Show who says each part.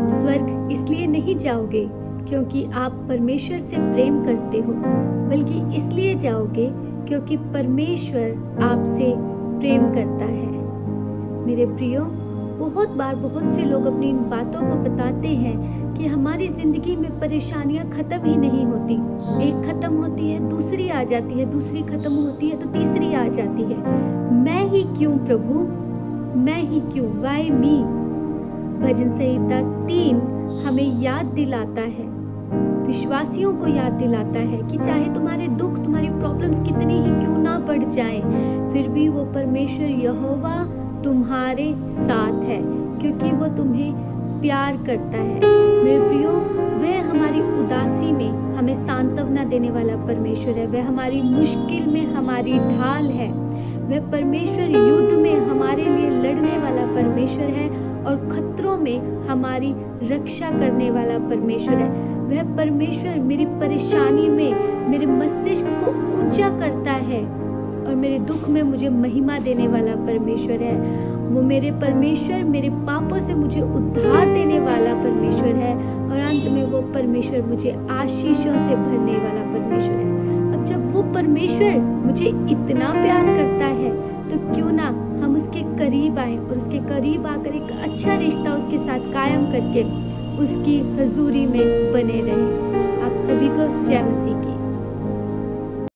Speaker 1: आप स्वर्ग इसलिए नहीं जाओगे क्योंकि आप परमेश्वर से प्रेम करते हो, बल्कि इसलिए जाओगे क्योंकि परमेश्वर आपसे प्रेम करता है। मेरे प्रियो, बहुत बार बहुत से लोग अपनी इन बातों को बताते हैं कि हमारी ज़िंदगी में परेशानियां ख़त्म ही नहीं होती। एक ख़त्म होती है, दूसरी आ जाती है, दूसरी ख़त्म होती है तो तीसरी आ जाती है। मैं ही क्यों प्रभु, मैं ही क्यों, वाई मी। भजन संहिता 3 हमें याद दिलाता है, विश्वासियों को याद दिलाता है कि चाहे तुम्हारे दुख, तुम्हारी प्रॉब्लम्स कितनी ही क्यों ना बढ़ जाएं, फिर भी वो परमेश्वर यहोवा तुम्हारे साथ है, क्योंकि वो तुम्हें प्यार करता है। मेरे प्रियो, वह हमारी उदासी में हमें सांत्वना देने वाला परमेश्वर है। वह हमारी मुश्किल में हमारी ढाल है। वह परमेश्वर युद्ध में हमारे लिए लड़ने वाला परमेश्वर है और खतरों में हमारी रक्षा करने वाला परमेश्वर है। वह परमेश्वर मेरी परेशानी में मेरे मस्तिष्क को ऊंचा करता है और मेरे दुख में मुझे महिमा देने वाला परमेश्वर है। वो मेरे परमेश्वर मेरे पापों से मुझे उद्धार देने वाला परमेश्वर है और अंत में वो परमेश्वर मुझे आशीषों से भरने वाला परमेश्वर है। अब जब वो परमेश्वर मुझे इतना प्यार करता है तो क्यों ना हम उसके करीब आए और उसके करीब आकर एक अच्छा रिश्ता उसके साथ कायम करके उसकी हजूरी में बने रहें। आप सभी को जय मसीह की।